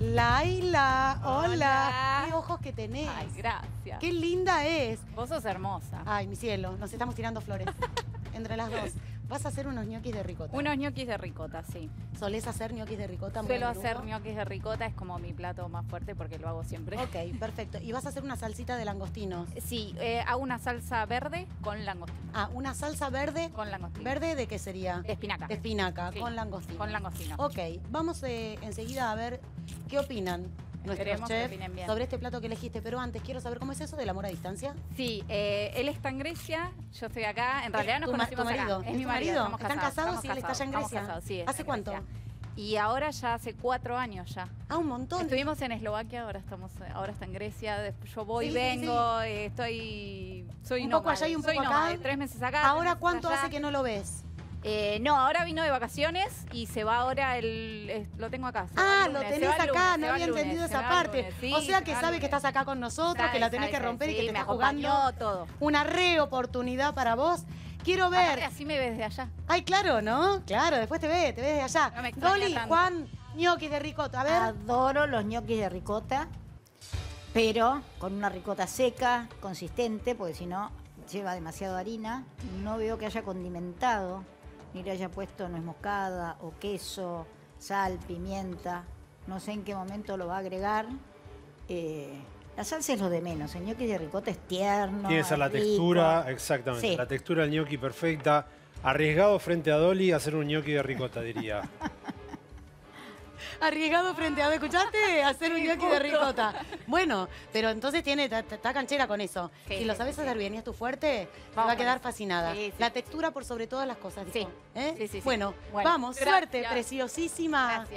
Laila, hola. Hola. Qué ojos que tenés. Ay, gracias. Qué linda es. Vos sos hermosa. Ay, mi cielo, nos estamos tirando flores. Entre las dos. Vas a hacer unos ñoquis de ricota. Unos ñoquis de ricota, sí. ¿Solés hacer ñoquis de ricota? Suelo hacer ñoquis de ricota, es como mi plato más fuerte porque lo hago siempre. Ok, perfecto. ¿Y vas a hacer una salsita de langostinos? Sí, hago una salsa verde con langostino. Ah, una salsa verde. Con langostino. ¿Verde de qué sería? De espinaca. De espinaca, Sí, con langostino. con langostino. Ok, vamos enseguida a ver qué opinan nuestros Esperemos que chefs opinen bien. sobre este plato que elegiste. Pero antes, quiero saber cómo es eso del amor a distancia. Sí, él está en Grecia, yo estoy acá. En realidad nos tu conocimos marido. acá. ¿Es mi tu marido. marido? Estamos ¿Están casados y él está allá en estamos Grecia? casados, sí, está ¿Hace en cuánto? Grecia. Y ahora ya hace 4 años ya. Ah, un montón. Estuvimos en Eslovaquia, ahora está en Grecia. Después yo voy, Sí, sí, vengo, soy Un poco nómade, allá y un soy poco acá. nómade, 3 meses acá. ¿Ahora 3 meses cuánto allá. hace que no lo ves? No, ahora vino de vacaciones y se va ahora lo tengo acá. Se va Ah, el lo lunes, se tenés va el acá, lunes, no se va había el lunes, entendido se esa va el parte. lunes, sí, O sea se que va el sabe que lunes. estás acá con nosotros, que la tenés que romper y que te me está jugando acompañó todo. una oportunidad para vos. Quiero Aparte, ver. así me ves de allá. Ay, claro, ¿no? Claro, después te ves de allá. No me extraña Dolly, tanto. Juan, ñoquis de ricota, a ver. Adoro los ñoquis de ricota, pero con una ricota seca, consistente, porque si no lleva demasiado harina. No veo que haya condimentado, ni le haya puesto nuez moscada o queso, sal, pimienta. No sé en qué momento lo va a agregar. La salsa es lo de menos. El ñoqui de ricota es tierno. Tiene que ser la es rico. textura, exactamente. Sí. La textura del ñoqui perfecta. Arriesgado frente a Dolly hacer un ñoqui de ricota, diría. Arriesgado frente a, ¿escuchaste? Hacer un ñoqui de ricota. Bueno, pero entonces está canchera con eso. Sí, si lo sí, sabes sí. hacer bien y es tu fuerte, te Vamos va a con quedar eso. fascinada. Sí, sí. La textura por sobre todas las cosas, dijo. Sí. ¿Eh? Sí, sí, sí. Bueno, Bueno, vamos, gracias. suerte, preciosísima. Gracias.